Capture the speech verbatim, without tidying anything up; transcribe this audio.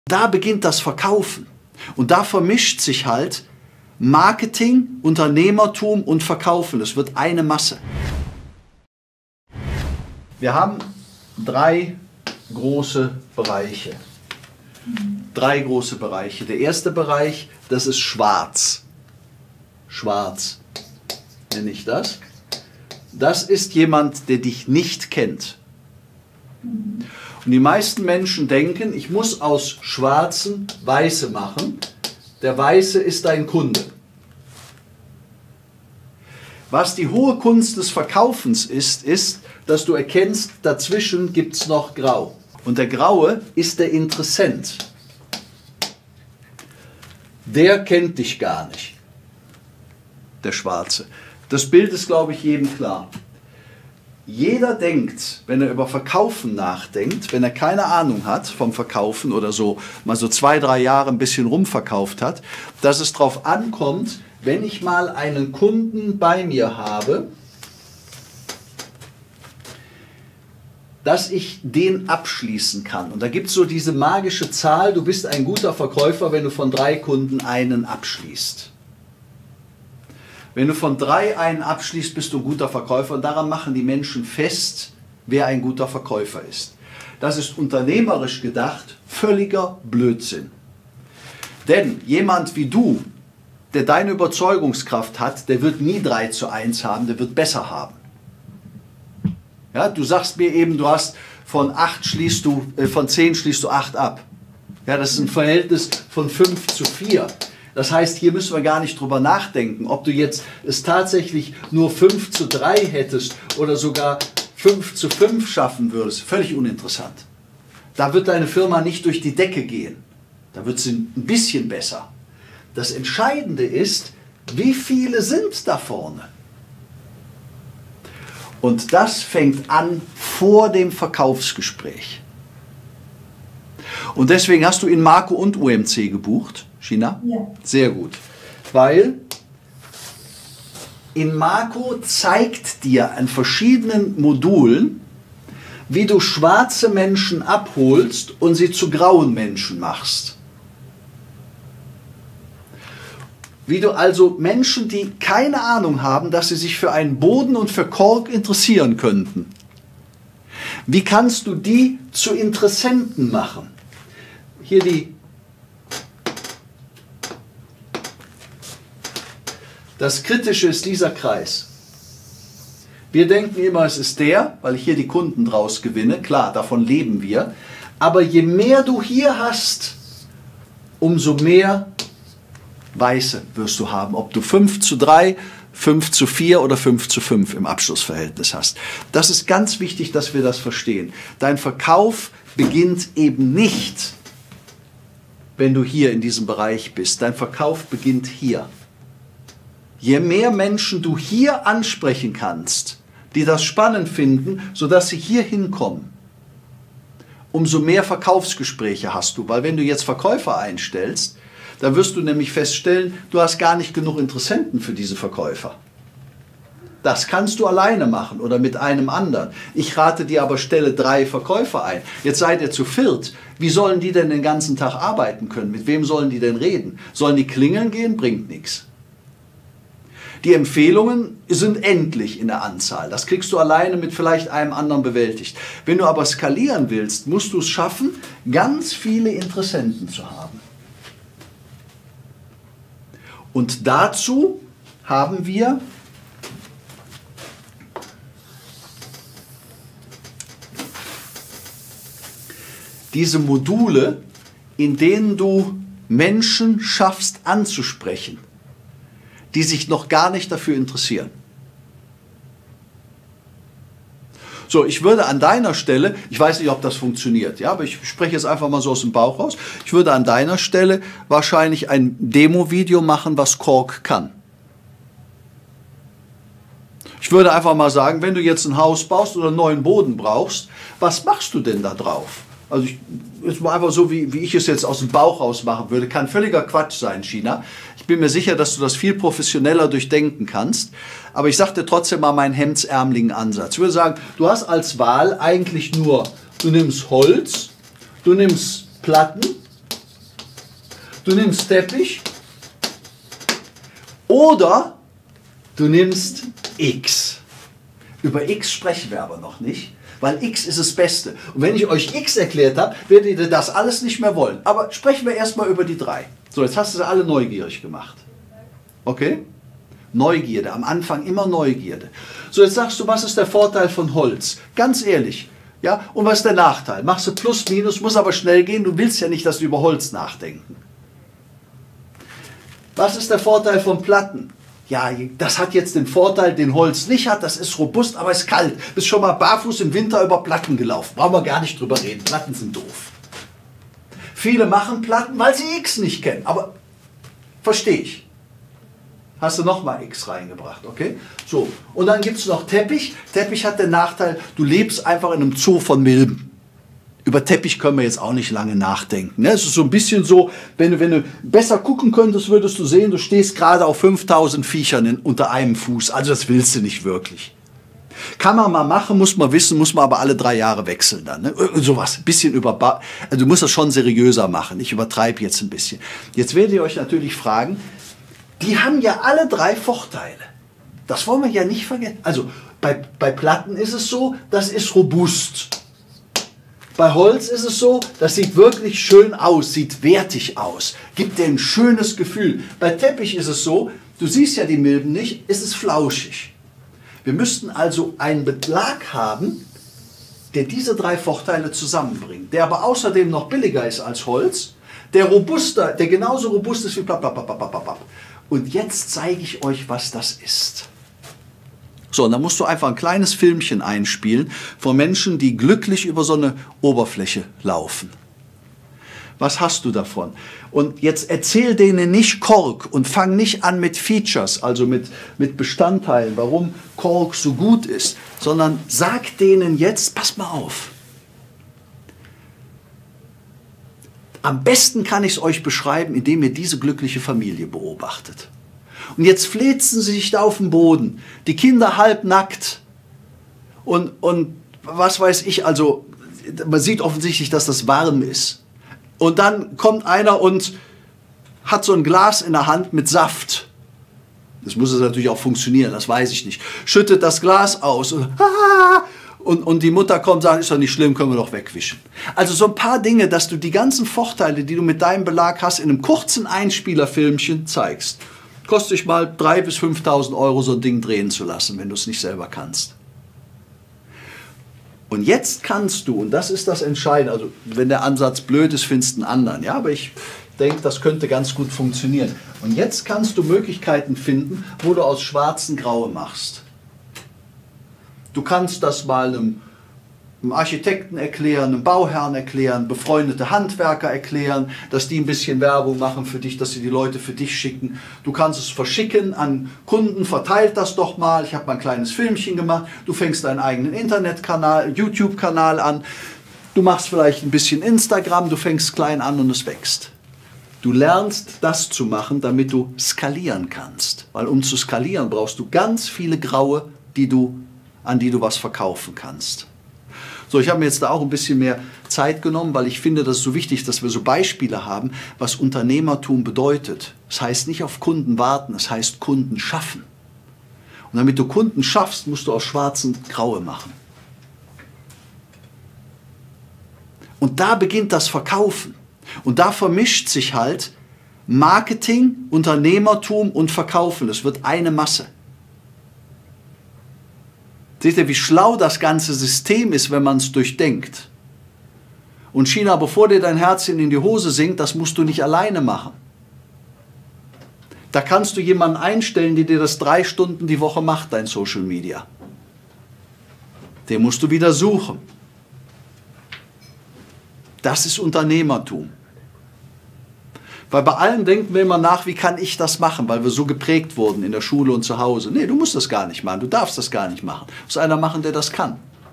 Da beginnt das Verkaufen. Und da vermischt sich halt Marketing, Unternehmertum und Verkaufen. Es wird eine Masse. Wir haben drei große Bereiche. Drei große Bereiche. Der erste Bereich, das ist schwarz. Schwarz nenne ich das. Das ist jemand, der dich nicht kennt. Und die meisten Menschen denken, ich muss aus Schwarzen Weiße machen. Der Weiße ist dein Kunde. Was die hohe Kunst des Verkaufens ist, ist, dass du erkennst, dazwischen gibt es noch Grau. Und der Graue ist der Interessent. Der kennt dich gar nicht, der Schwarze. Das Bild ist, glaube ich, jedem klar. Jeder denkt, wenn er über Verkaufen nachdenkt, wenn er keine Ahnung hat vom Verkaufen oder so, mal so zwei, drei Jahre ein bisschen rumverkauft hat, dass es darauf ankommt, wenn ich mal einen Kunden bei mir habe, dass ich den abschließen kann. Und da gibt es so diese magische Zahl, du bist ein guter Verkäufer, wenn du von drei Kunden einen abschließt. Wenn du von drei einen abschließt, bist du ein guter Verkäufer. Und daran machen die Menschen fest, wer ein guter Verkäufer ist. Das ist unternehmerisch gedacht völliger Blödsinn. Denn jemand wie du, der deine Überzeugungskraft hat, der wird nie drei zu eins haben, der wird besser haben. Ja, du sagst mir eben, du hast von acht schließt du, äh, von zehn schließt du acht ab. Ja, das ist ein Verhältnis von fünf zu vier. Das heißt, hier müssen wir gar nicht drüber nachdenken, ob du jetzt es tatsächlich nur fünf zu drei hättest oder sogar fünf zu fünf schaffen würdest. Völlig uninteressant. Da wird deine Firma nicht durch die Decke gehen. Da wird sie ein bisschen besser. Das Entscheidende ist, wie viele sind da vorne? Und das fängt an vor dem Verkaufsgespräch. Und deswegen hast du in Marco und U M C gebucht, China? Ja. Sehr gut. Weil in Marco zeigt dir an verschiedenen Modulen, wie du schwarze Menschen abholst und sie zu grauen Menschen machst. Wie du also Menschen, die keine Ahnung haben, dass sie sich für einen Boden und für Kork interessieren könnten, wie kannst du die zu Interessenten machen? Hier die. Das Kritische ist dieser Kreis. Wir denken immer, es ist der, weil ich hier die Kunden draus gewinne. Klar, davon leben wir. Aber je mehr du hier hast, umso mehr Weiße wirst du haben. Ob du fünf zu drei, fünf zu vier oder fünf zu fünf im Abschlussverhältnis hast. Das ist ganz wichtig, dass wir das verstehen. Dein Verkauf beginnt eben nicht, wenn du hier in diesem Bereich bist. Dein Verkauf beginnt hier. Je mehr Menschen du hier ansprechen kannst, die das spannend finden, sodass sie hier hinkommen, umso mehr Verkaufsgespräche hast du. Weil wenn du jetzt Verkäufer einstellst, dann wirst du nämlich feststellen, du hast gar nicht genug Interessenten für diese Verkäufer. Das kannst du alleine machen oder mit einem anderen. Ich rate dir aber, stelle drei Verkäufer ein. Jetzt seid ihr zu viert. Wie sollen die denn den ganzen Tag arbeiten können? Mit wem sollen die denn reden? Sollen die klingeln gehen? Bringt nichts. Die Empfehlungen sind endlich in der Anzahl. Das kriegst du alleine mit vielleicht einem anderen bewältigt. Wenn du aber skalieren willst, musst du es schaffen, ganz viele Interessenten zu haben. Und dazu haben wir diese Module, in denen du Menschen schaffst anzusprechen, die sich noch gar nicht dafür interessieren. So, ich würde an deiner Stelle, ich weiß nicht, ob das funktioniert, ja, aber ich spreche jetzt einfach mal so aus dem Bauch raus, ich würde an deiner Stelle wahrscheinlich ein Demo-Video machen, was Kork kann. Ich würde einfach mal sagen, wenn du jetzt ein Haus baust oder einen neuen Boden brauchst, was machst du denn da drauf? Also ich, ist mal einfach so, wie, wie ich es jetzt aus dem Bauch raus machen würde. Kann völliger Quatsch sein, China. Ich bin mir sicher, dass du das viel professioneller durchdenken kannst. Aber ich sage dir trotzdem mal meinen hemdsärmeligen Ansatz. Ich würde sagen, du hast als Wahl eigentlich nur, du nimmst Holz, du nimmst Platten Du nimmst Teppich oder du nimmst X. Über X sprechen wir aber noch nicht, weil X ist das Beste. Und wenn ich euch X erklärt habe, werdet ihr das alles nicht mehr wollen. Aber sprechen wir erstmal über die drei. So, jetzt hast du sie alle neugierig gemacht. Okay? Neugierde, am Anfang immer Neugierde. So, jetzt sagst du, was ist der Vorteil von Holz? Ganz ehrlich. Ja? Und was ist der Nachteil? Machst du Plus, Minus, muss aber schnell gehen. Du willst ja nicht, dass wir über Holz nachdenken. Was ist der Vorteil von Platten? Ja, das hat jetzt den Vorteil, den Holz nicht hat. Das ist robust, aber ist kalt. Bist schon mal barfuß im Winter über Platten gelaufen. Brauchen wir gar nicht drüber reden. Platten sind doof. Viele machen Platten, weil sie X nicht kennen. Aber verstehe ich. Hast du nochmal X reingebracht, okay? So, und dann gibt es noch Teppich. Teppich hat den Nachteil, du lebst einfach in einem Zoo von Milben. Über Teppich können wir jetzt auch nicht lange nachdenken. Es ist so ein bisschen so, wenn du, wenn du besser gucken könntest, würdest du sehen, du stehst gerade auf fünftausend Viechern in, unter einem Fuß. Also das willst du nicht wirklich. Kann man mal machen, muss man wissen, muss man aber alle drei Jahre wechseln dann. Ne? Sowas, ein bisschen über, also du musst das schon seriöser machen. Ich übertreibe jetzt ein bisschen. Jetzt werdet ihr euch natürlich fragen, die haben ja alle drei Vorteile. Das wollen wir ja nicht vergessen. Also bei, bei Platten ist es so, das ist robust. Bei Holz ist es so, das sieht wirklich schön aus, sieht wertig aus, gibt dir ein schönes Gefühl. Bei Teppich ist es so, du siehst ja die Milben nicht, ist es flauschig. Wir müssten also einen Belag haben, der diese drei Vorteile zusammenbringt, der aber außerdem noch billiger ist als Holz, der robuster, der genauso robust ist wie blablabla. Und jetzt zeige ich euch, was das ist. So, und dann musst du einfach ein kleines Filmchen einspielen von Menschen, die glücklich über so eine Oberfläche laufen. Was hast du davon? Und jetzt erzähl denen nicht Kork und fang nicht an mit Features, also mit, mit Bestandteilen, warum Kork so gut ist, sondern sag denen jetzt, pass mal auf. Am besten kann ich es euch beschreiben, indem ihr diese glückliche Familie beobachtet. Und jetzt flitzen sie sich da auf den Boden, die Kinder halbnackt und, und was weiß ich, also man sieht offensichtlich, dass das warm ist. Und dann kommt einer und hat so ein Glas in der Hand mit Saft. Das muss es natürlich auch funktionieren, das weiß ich nicht. Schüttet das Glas aus und, und, und die Mutter kommt und sagt, ist doch nicht schlimm, können wir doch wegwischen. Also so ein paar Dinge, dass du die ganzen Vorteile, die du mit deinem Belag hast, in einem kurzen Einspielerfilmchen zeigst. Kostet dich mal dreitausend bis fünftausend Euro, so ein Ding drehen zu lassen, wenn du es nicht selber kannst. Und jetzt kannst du, und das ist das Entscheidende, also wenn der Ansatz blöd ist, findest du einen anderen. Ja, aber ich denke, das könnte ganz gut funktionieren. Und jetzt kannst du Möglichkeiten finden, wo du aus schwarzen Graue machst. Du kannst das mal einem, einem Architekten erklären, einem Bauherrn erklären, befreundete Handwerker erklären, dass die ein bisschen Werbung machen für dich, dass sie die Leute für dich schicken. Du kannst es verschicken an Kunden, verteilt das doch mal. Ich habe mal ein kleines Filmchen gemacht. Du fängst deinen eigenen Internetkanal, YouTube-Kanal an. Du machst vielleicht ein bisschen Instagram, du fängst klein an und es wächst. Du lernst das zu machen, damit du skalieren kannst. Weil um zu skalieren brauchst du ganz viele Graue, die du, an die du was verkaufen kannst. So, ich habe mir jetzt da auch ein bisschen mehr Zeit genommen, weil ich finde, das ist so wichtig, dass wir so Beispiele haben, was Unternehmertum bedeutet. Das heißt nicht auf Kunden warten, das heißt Kunden schaffen. Und damit du Kunden schaffst, musst du aus schwarzen Graue machen. Und da beginnt das Verkaufen. Und da vermischt sich halt Marketing, Unternehmertum und Verkaufen. Es wird eine Masse. Seht ihr, wie schlau das ganze System ist, wenn man es durchdenkt? Und China, bevor dir dein Herzchen in die Hose sinkt, das musst du nicht alleine machen. Da kannst du jemanden einstellen, der dir das drei Stunden die Woche macht, dein Social Media. Den musst du wieder suchen. Das ist Unternehmertum. Weil bei allen denken wir immer nach, wie kann ich das machen, weil wir so geprägt wurden in der Schule und zu Hause. Nee, du musst das gar nicht machen, du darfst das gar nicht machen. Du musst einer machen, der das kann.